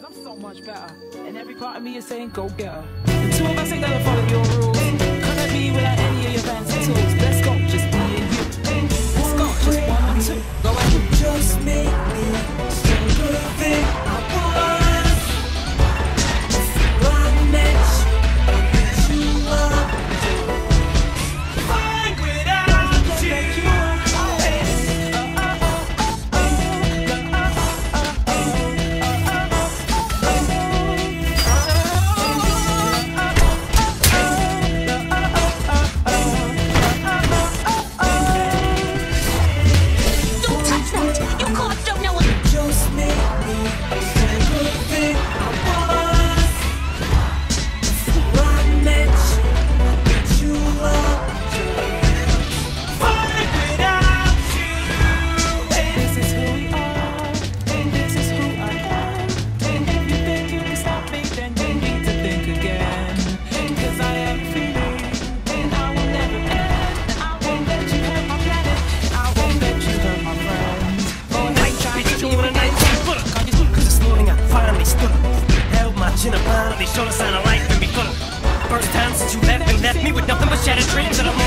I'm so much better. And every part of me is saying, go get her. The two of us ain't gonna follow your rules. Couldn't be without any of your fancy tools. Let's go, just me and you. Let's go, just one and two. Go ahead. Just make me stronger than I was. Before I met you, I met you up. Fine without you. Showed a sign of life in me full. First time since you left me with nothing but shattered dreams, and I'm